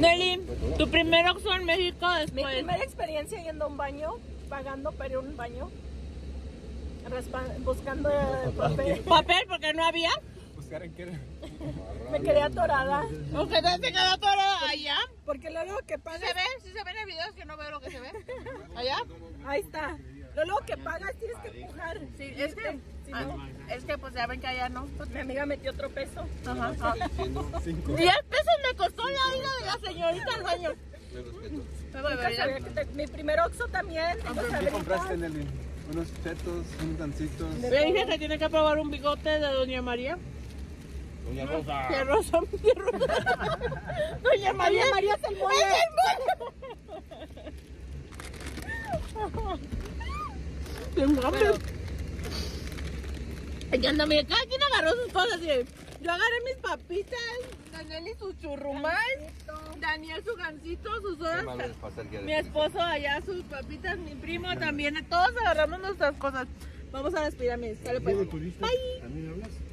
Nelly, tu primer Oxxo en México Mi después. primera experiencia yendo a un baño, pagando para un baño, buscando papel. Papel porque no había. ¿Buscar en qué? Me quedé atorada. Porque te quedó todo allá. Porque luego que ¿Sí pagas, se ve? ¿Sí se ve en el video? Es que no veo lo que se ve. ¿Allá? ahí está. Luego que pagas tienes que empujar. Sí, es que... Si no, es que pues ya ven que allá no. mi amiga metió otro peso. Ajá. 5. 10 pesos me costó la ida de la señorita al baño. Nunca sabía que mi primer Oxxo también. ¿Qué compraste, Nelly? Unos chetos, un gancito. Le dije que tiene que probar un bigote de Doña María. Doña Rosa. Tía Rosa, tía Rosa. Doña María. María es el mole. Tengo hambre. Y anda, mira, cada quien agarró sus cosas. ¿Sí? Yo agarré mis papitas, Daniel y su churrumal, Daniel su gansito, sus horas, mi esposo allá sus papitas, mi primo también. Todos agarramos nuestras cosas. Vamos a las pirámides. Sale pues. Bye. ¿También hablas?